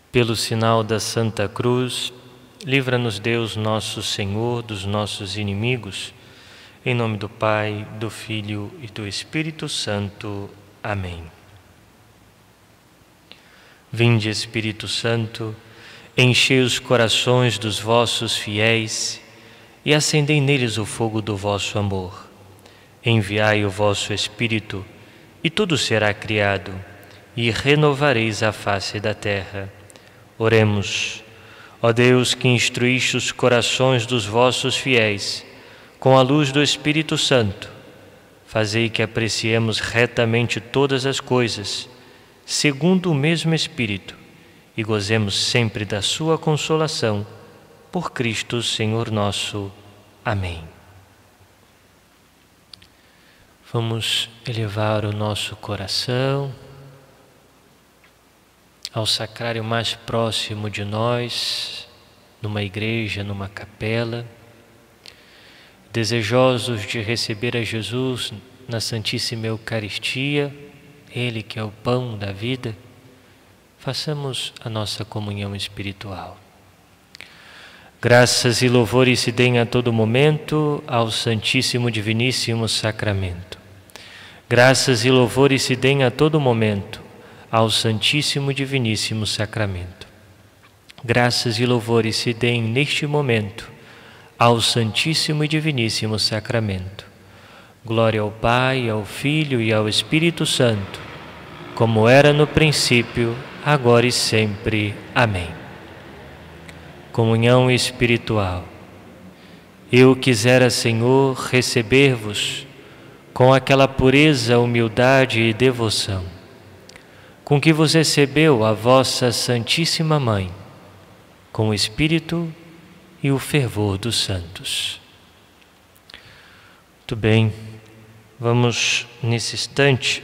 Pelo sinal da Santa Cruz, livra-nos Deus nosso Senhor dos nossos inimigos. Em nome do Pai, do Filho e do Espírito Santo. Amém. Vinde, Espírito Santo, enchei os corações dos vossos fiéis e acendei neles o fogo do vosso amor. Enviai o vosso Espírito, e tudo será criado, e renovareis a face da terra. Oremos. Ó Deus, que instruíste os corações dos vossos fiéis com a luz do Espírito Santo, fazei que apreciemos retamente todas as coisas, segundo o mesmo Espírito, e gozemos sempre da sua consolação, por Cristo Senhor nosso. Amém. Vamos elevar o nosso coração ao sacrário mais próximo de nós, numa igreja, numa capela, desejosos de receber a Jesus na Santíssima Eucaristia, Ele que é o pão da vida, façamos a nossa comunhão espiritual. Graças e louvores se deem a todo momento ao Santíssimo Diviníssimo Sacramento. Graças e louvores se deem a todo momento ao Santíssimo Diviníssimo Sacramento. Graças e louvores se deem neste momento ao Santíssimo e Diviníssimo Sacramento. Glória ao Pai, ao Filho e ao Espírito Santo, como era no princípio, agora e sempre. Amém. Comunhão espiritual. Eu quisera, Senhor, receber-vos com aquela pureza, humildade e devoção com que vos recebeu a vossa Santíssima Mãe, com o Espírito e o fervor dos santos. Muito bem, vamos nesse instante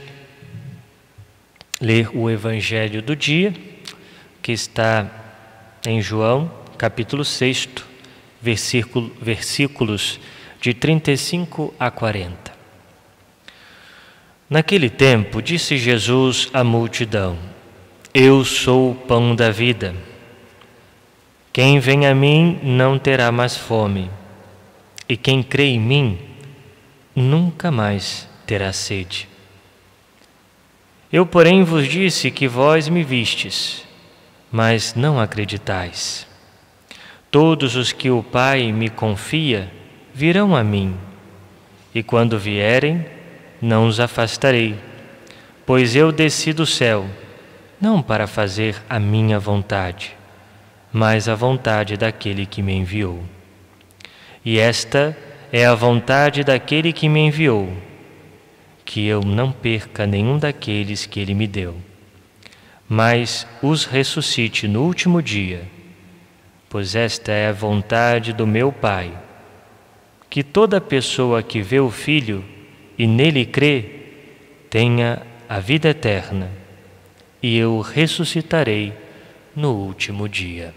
ler o Evangelho do dia, que está em João, capítulo 6, versículos de 35 a 40. Naquele tempo, disse Jesus à multidão: Eu sou o pão da vida. Quem vem a mim não terá mais fome, e quem crê em mim nunca mais terá sede. Eu, porém, vos disse que vós me vistes, mas não acreditais. Todos os que o Pai me confia virão a mim, e quando vierem, não os afastarei, pois eu desci do céu, não para fazer a minha vontade, mas a vontade daquele que me enviou. E esta é a vontade daquele que me enviou, que eu não perca nenhum daqueles que ele me deu, mas os ressuscite no último dia, pois esta é a vontade do meu Pai, que toda pessoa que vê o Filho e nele crê, tenha a vida eterna, e eu o ressuscitarei no último dia.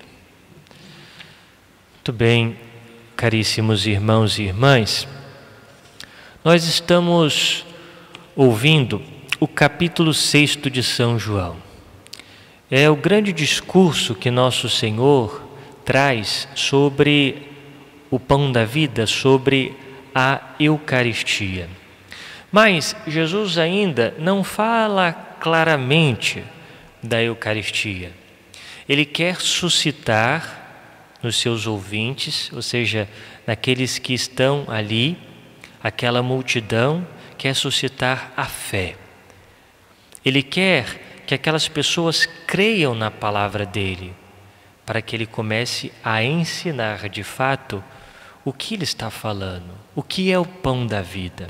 Muito bem, caríssimos irmãos e irmãs, nós estamos ouvindo o capítulo 6 de São João. É o grande discurso que Nosso Senhor traz sobre o pão da vida, sobre a Eucaristia. Mas Jesus ainda não fala claramente da Eucaristia. Ele quer suscitar nos seus ouvintes, ou seja, naqueles que estão ali, aquela multidão, quer suscitar a fé. Ele quer que aquelas pessoas creiam na palavra dele, para que ele comece a ensinar de fato o que ele está falando, o que é o pão da vida.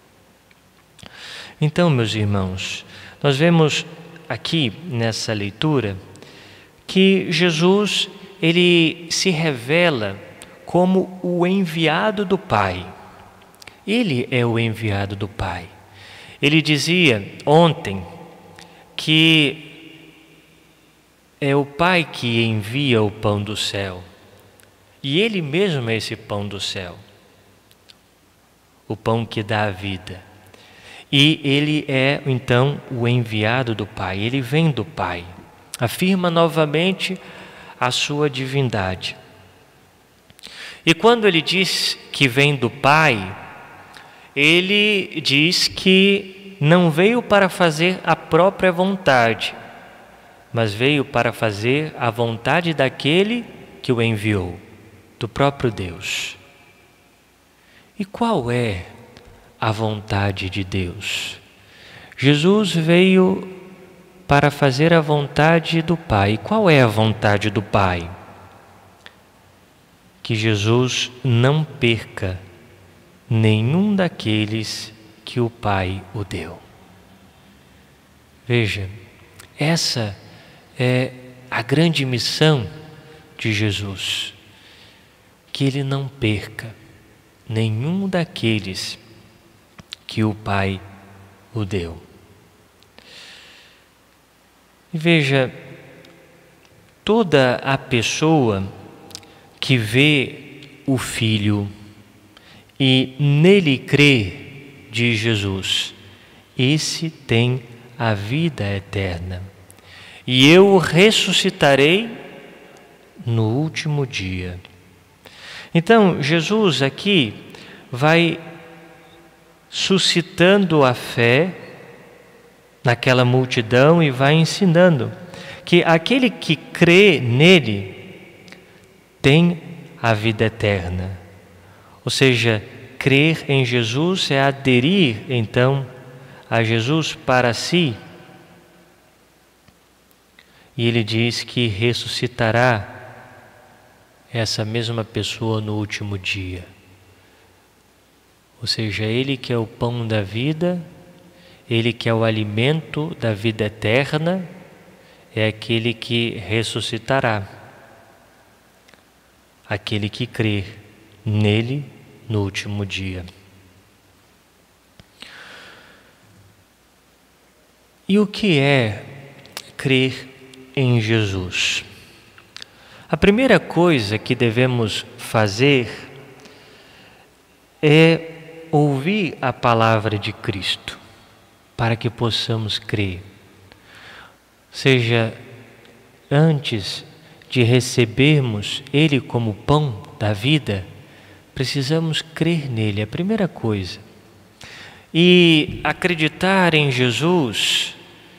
Então, meus irmãos, nós vemos aqui nessa leitura que Jesus, ele se revela como o enviado do Pai. Ele é o enviado do Pai. Ele dizia ontem que é o Pai que envia o pão do céu. E Ele mesmo é esse pão do céu, o pão que dá a vida. E Ele é, então, o enviado do Pai, Ele vem do Pai. afirma novamente a sua divindade. E quando ele diz que vem do Pai, ele diz que não veio para fazer a própria vontade, mas veio para fazer a vontade daquele que o enviou, do próprio Deus. E qual é a vontade de Deus? Jesus veio para fazer a vontade do Pai. E qual é a vontade do Pai? Que Jesus não perca nenhum daqueles que o Pai o deu. Veja, essa é a grande missão de Jesus, que ele não perca nenhum daqueles que o Pai o deu. E veja, toda a pessoa que vê o Filho e nele crê, diz Jesus, esse tem a vida eterna, e eu o ressuscitarei no último dia. Então, Jesus aqui vai suscitando a fé naquela multidão e vai ensinando que aquele que crê nele tem a vida eterna. Ou seja, crer em Jesus é aderir então a Jesus para si. E ele diz que ressuscitará essa mesma pessoa no último dia. Ou seja, ele que é o pão da vida, ele que é o alimento da vida eterna, é aquele que ressuscitará. Aquele que crê nele no último dia. E o que é crer em Jesus? A primeira coisa que devemos fazer é ouvir a palavra de Cristo, para que possamos crer. Ou seja, antes de recebermos Ele como pão da vida, precisamos crer nele, a primeira coisa. E acreditar em Jesus,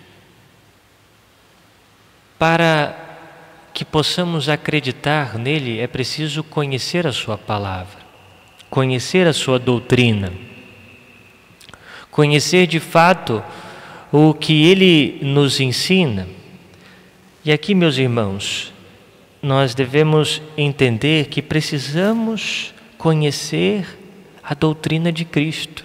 para que possamos acreditar nele, é preciso conhecer a sua palavra, conhecer a sua doutrina, conhecer de fato o que ele nos ensina. E aqui, meus irmãos, nós devemos entender que precisamos conhecer a doutrina de Cristo.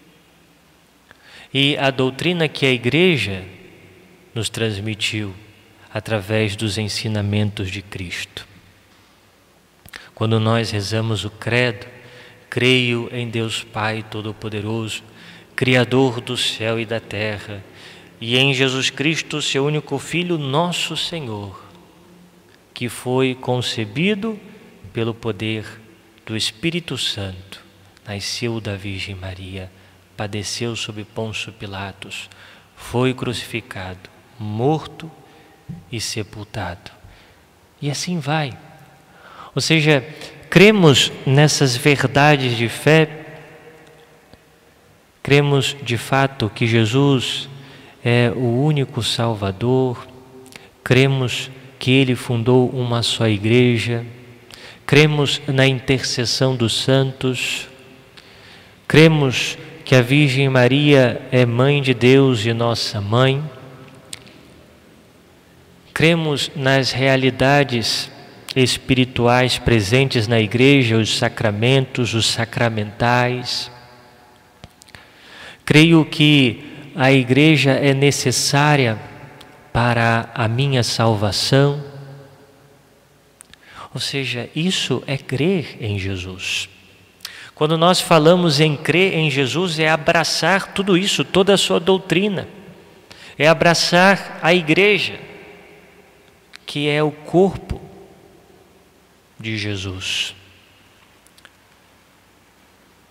E a doutrina que a Igreja nos transmitiu através dos ensinamentos de Cristo. Quando nós rezamos o credo, creio em Deus Pai Todo-Poderoso, Criador do céu e da terra, e em Jesus Cristo, seu único Filho, nosso Senhor, que foi concebido pelo poder do Espírito Santo, nasceu da Virgem Maria, padeceu sob Pôncio Pilatos, foi crucificado, morto e sepultado. E assim vai. Ou seja, cremos nessas verdades de fé, cremos de fato que Jesus é o único Salvador, cremos que Ele fundou uma só igreja, cremos na intercessão dos santos, cremos que a Virgem Maria é Mãe de Deus e nossa Mãe, cremos nas realidades espirituais presentes na igreja, os sacramentos, os sacramentais. Creio que a igreja é necessária para a minha salvação. Ou seja, isso é crer em Jesus. Quando nós falamos em crer em Jesus, é abraçar tudo isso, toda a sua doutrina. É abraçar a igreja, que é o corpo de Jesus.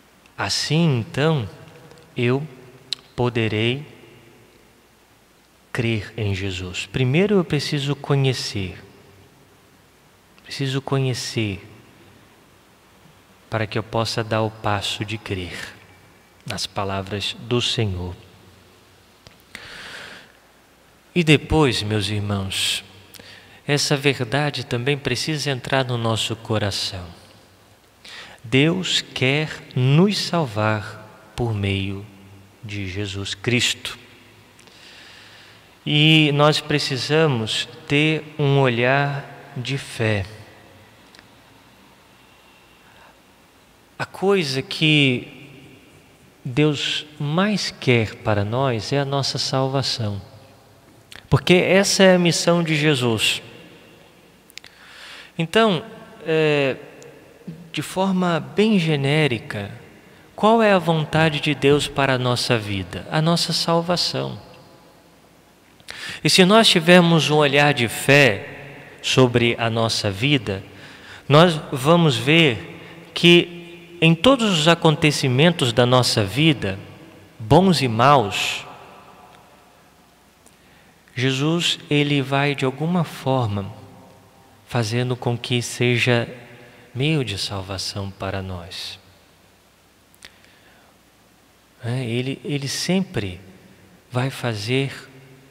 Assim, então, eu poderei crer em Jesus? Primeiro eu preciso conhecer. Preciso conhecer para que eu possa dar o passo de crer nas palavras do Senhor. E depois, meus irmãos, essa verdade também precisa entrar no nosso coração. Deus quer nos salvar por meio de Jesus Cristo. E nós precisamos ter um olhar de fé. A coisa que Deus mais quer para nós é a nossa salvação. Porque essa é a missão de Jesus. Então, de forma bem genérica, qual é a vontade de Deus para a nossa vida? A nossa salvação. E se nós tivermos um olhar de fé sobre a nossa vida, nós vamos ver que em todos os acontecimentos da nossa vida, bons e maus, Jesus, ele vai de alguma forma fazendo com que seja meio de salvação para nós. Ele sempre vai fazer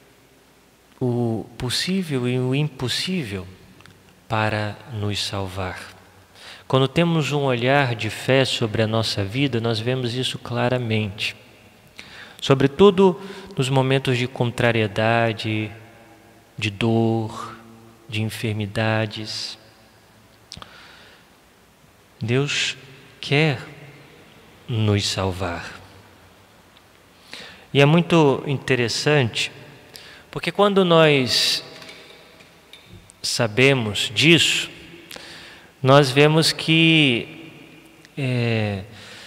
o possível e o impossível para nos salvar. Quando temos um olhar de fé sobre a nossa vida, nós vemos isso claramente. Sobretudo nos momentos de contrariedade, de dor, de enfermidades. Deus quer nos salvar. E é muito interessante, porque quando nós sabemos disso, nós vemos que é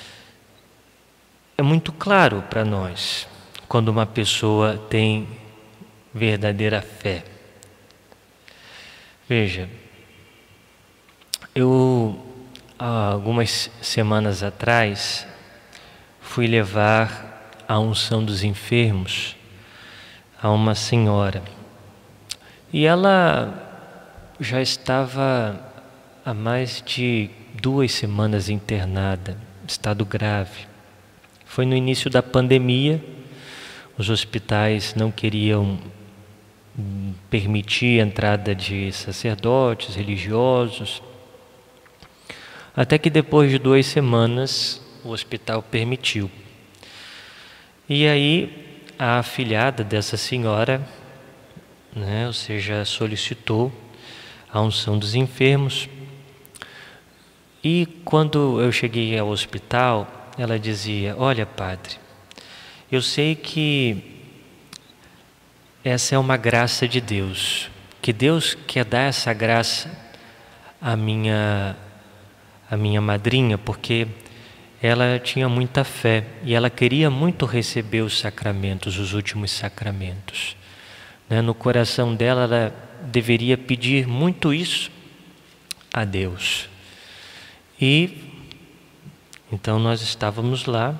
muito claro para nós quando uma pessoa tem verdadeira fé. Veja, eu há algumas semanas atrás fui levar a unção dos enfermos a uma senhora e ela já estava há mais de 2 semanas internada, estado grave. Foi no início da pandemia, os hospitais não queriam permitir a entrada de sacerdotes, religiosos, até que depois de 2 semanas o hospital permitiu. E aí a afilhada dessa senhora, ou seja, solicitou a unção dos enfermos. E quando eu cheguei ao hospital, ela dizia: olha, padre, eu sei que essa é uma graça de Deus, que Deus quer dar essa graça à minha madrinha, porque ela tinha muita fé e ela queria muito receber os sacramentos, os últimos sacramentos. No coração dela, ela deveria pedir muito isso a Deus. E então nós estávamos lá,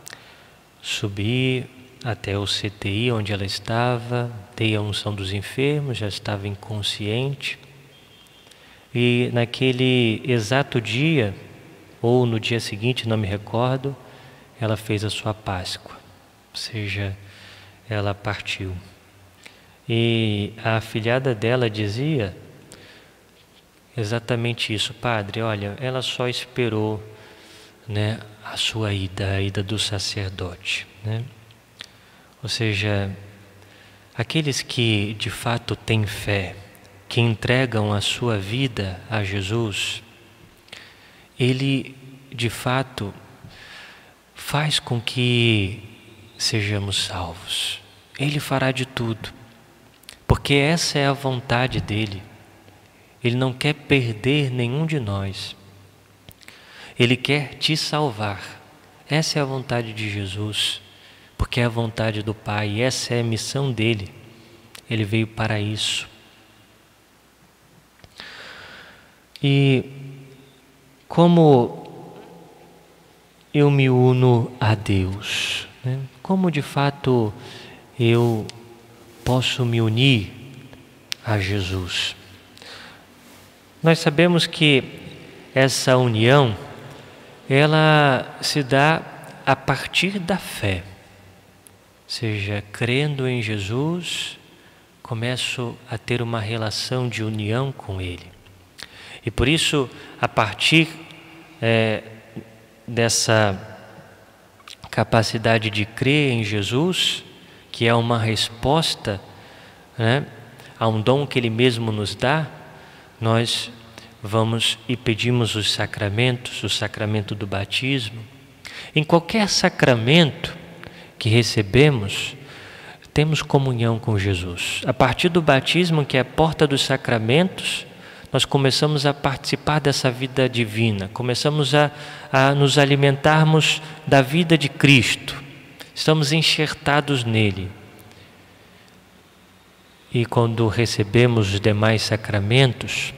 subi até o CTI onde ela estava, dei a unção dos enfermos, já estava inconsciente. E naquele exato dia, ou no dia seguinte, não me recordo, ela fez a sua Páscoa, ou seja, ela partiu. E a afilhada dela dizia exatamente isso: padre, olha, ela só esperou a sua ida, a ida do sacerdote. Ou seja, aqueles que de fato têm fé, que entregam a sua vida a Jesus, Ele de fato faz com que sejamos salvos. Ele fará de tudo, porque essa é a vontade dEle. Ele não quer perder nenhum de nós. Ele quer te salvar. Essa é a vontade de Jesus, porque é a vontade do Pai, essa é a missão dEle. Ele veio para isso. E como eu me uno a Deus, como de fato eu posso me unir a Jesus. Nós sabemos que essa união, ela se dá a partir da fé. Ou seja, crendo em Jesus, começo a ter uma relação de união com Ele. E por isso, a partir dessa capacidade de crer em Jesus, que é uma resposta, né, a um dom que Ele mesmo nos dá, nós vamos e pedimos os sacramentos, o sacramento do batismo. Em qualquer sacramento que recebemos, temos comunhão com Jesus. A partir do batismo, que é a porta dos sacramentos, nós começamos a participar dessa vida divina, começamos a nos alimentarmos da vida de Cristo, estamos enxertados nele. E quando recebemos os demais sacramentos,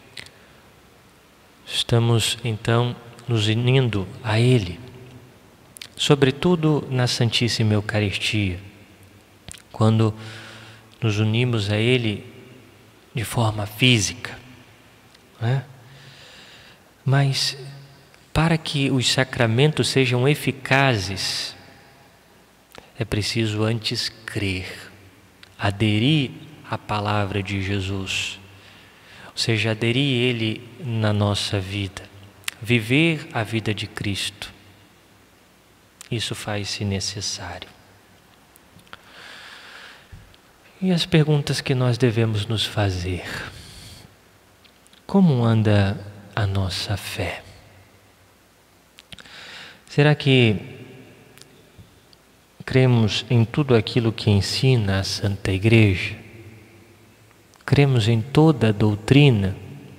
estamos então nos unindo a Ele, sobretudo na Santíssima Eucaristia, quando nos unimos a Ele de forma física, né? Mas para que os sacramentos sejam eficazes, é preciso antes crer, aderir à palavra de Jesus, ou seja, aderir Ele na nossa vida, viver a vida de Cristo. Isso faz-se necessário. E as perguntas que nós devemos nos fazer: como anda a nossa fé? Será que cremos em tudo aquilo que ensina a Santa Igreja? Cremos em toda a doutrina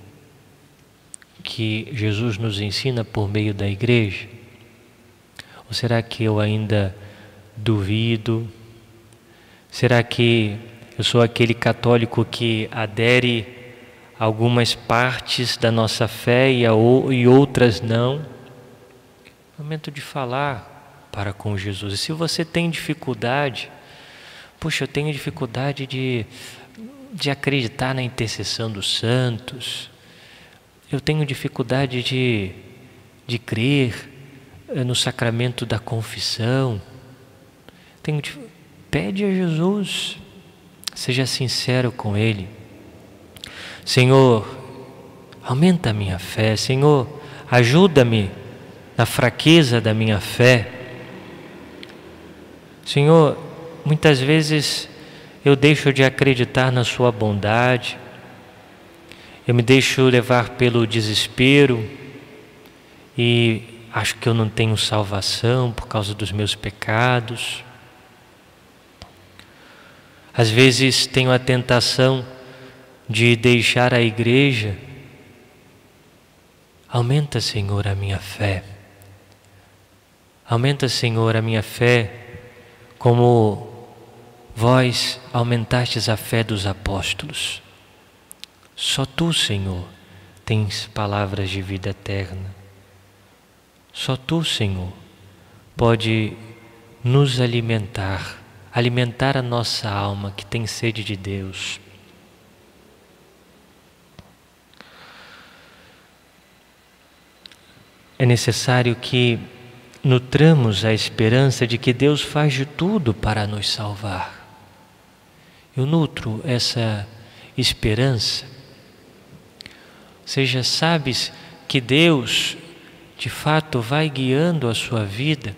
que Jesus nos ensina por meio da Igreja? Ou será que eu ainda duvido? Será que eu sou aquele católico que adere a algumas partes da nossa fé e outras não? É momento de falar para com Jesus. E se você tem dificuldade, puxa, eu tenho dificuldade de acreditar na intercessão dos santos, eu tenho dificuldade de crer no sacramento da confissão, pede a Jesus, seja sincero com Ele. Senhor, aumenta a minha fé. Senhor, ajuda-me na fraqueza da minha fé. Senhor, muitas vezes eu deixo de acreditar na Sua bondade, eu me deixo levar pelo desespero e acho que eu não tenho salvação por causa dos meus pecados. Às vezes tenho a tentação de deixar a igreja. Aumenta, Senhor, a minha fé. Aumenta, Senhor, a minha fé, como vós aumentastes a fé dos apóstolos. Só Tu, Senhor, tens palavras de vida eterna. Só Tu, Senhor, pode nos alimentar a nossa alma que tem sede de Deus. É necessário que nutramos a esperança de que Deus faz de tudo para nos salvar. Eu nutro essa esperança. Ou seja, sabes que Deus, de fato, vai guiando a sua vida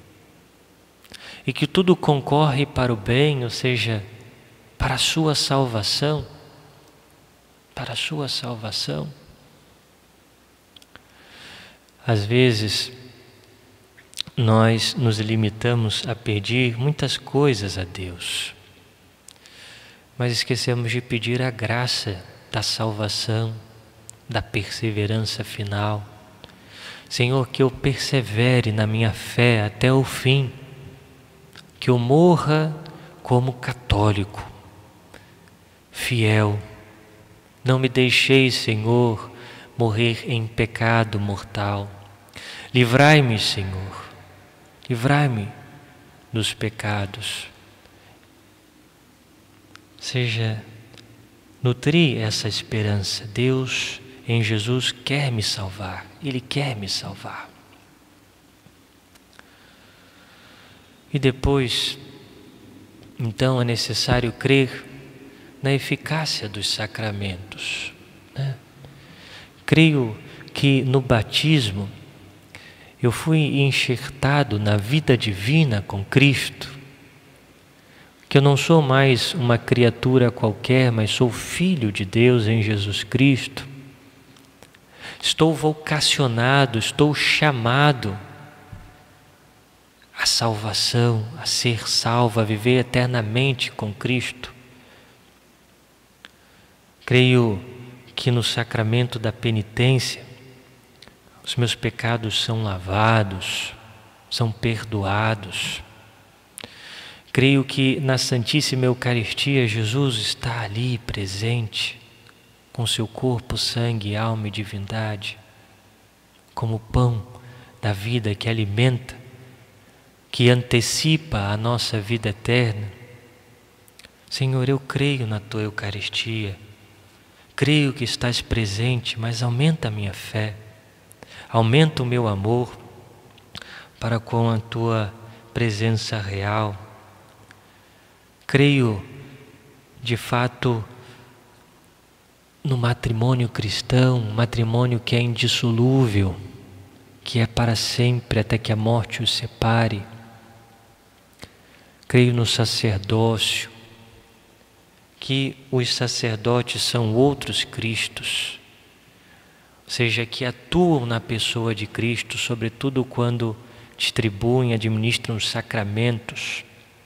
e que tudo concorre para o bem, ou seja, para a sua salvação. Para a sua salvação. Às vezes, nós nos limitamos a pedir muitas coisas a Deus, mas esquecemos de pedir a graça da salvação, da perseverança final. Senhor, que eu persevere na minha fé até o fim, que eu morra como católico, fiel. Não me deixeis, Senhor, morrer em pecado mortal. Livrai-me, Senhor, livrai-me dos pecados. seja nutrir essa esperança. Deus em Jesus quer me salvar, Ele quer me salvar. E depois, então, é necessário crer na eficácia dos sacramentos, né? Creio que no batismo eu fui enxertado na vida divina com Cristo, que eu não sou mais uma criatura qualquer, mas sou filho de Deus em Jesus Cristo. Estou vocacionado, estou chamado à salvação, a ser salvo, a viver eternamente com Cristo. Creio que no sacramento da penitência os meus pecados são lavados, são perdoados. Creio que na Santíssima Eucaristia Jesus está ali presente, com seu corpo, sangue, alma e divindade, como o pão da vida que alimenta, que antecipa a nossa vida eterna. Senhor, eu creio na Tua Eucaristia, creio que estás presente, mas aumenta a minha fé, aumenta o meu amor para com a Tua presença real. Creio, de fato, no matrimônio cristão, um matrimônio que é indissolúvel, que é para sempre, até que a morte os separe. Creio no sacerdócio, que os sacerdotes são outros Cristos, ou seja, que atuam na pessoa de Cristo, sobretudo quando distribuem, administram os sacramentos,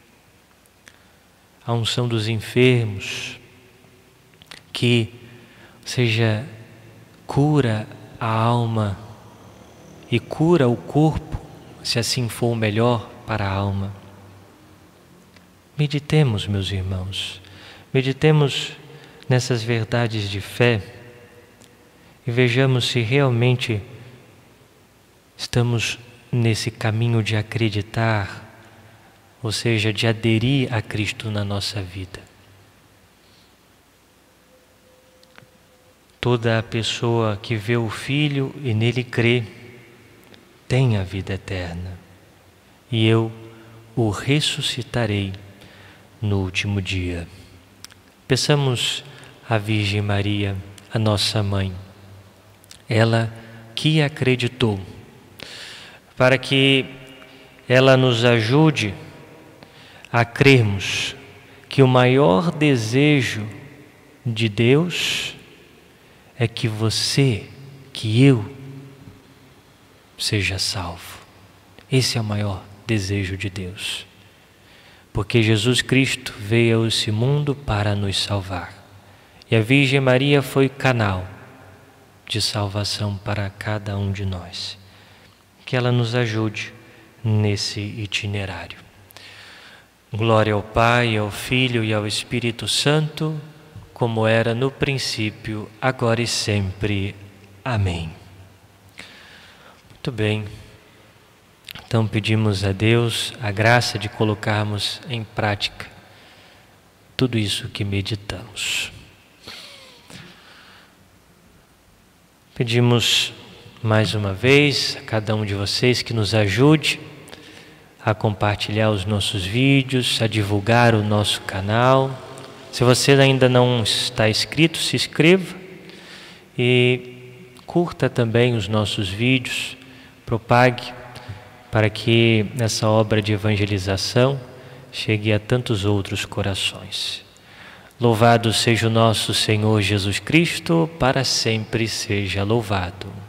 a unção dos enfermos, que, ou seja, cura a alma e cura o corpo, se assim for o melhor para a alma. Meditemos, meus irmãos, meditemos nessas verdades de fé e vejamos se realmente estamos nesse caminho de acreditar, ou seja, de aderir a Cristo na nossa vida. Toda a pessoa que vê o Filho e nele crê, tem a vida eterna, e eu o ressuscitarei no último dia. Peçamos à Virgem Maria, a nossa mãe, ela que acreditou, para que ela nos ajude a crermos que o maior desejo de Deus é que você, que eu, seja salvo. Esse é o maior desejo de Deus. Porque Jesus Cristo veio a esse mundo para nos salvar. E a Virgem Maria foi canal de salvação para cada um de nós. Que ela nos ajude nesse itinerário. Glória ao Pai, ao Filho e ao Espírito Santo, como era no princípio, agora e sempre. Amém. Muito bem. Então pedimos a Deus a graça de colocarmos em prática tudo isso que meditamos. Pedimos mais uma vez a cada um de vocês que nos ajude a compartilhar os nossos vídeos, a divulgar o nosso canal. Se você ainda não está inscrito, se inscreva e curta também os nossos vídeos, propague para que essa obra de evangelização chegue a tantos outros corações. Louvado seja o nosso Senhor Jesus Cristo, para sempre seja louvado.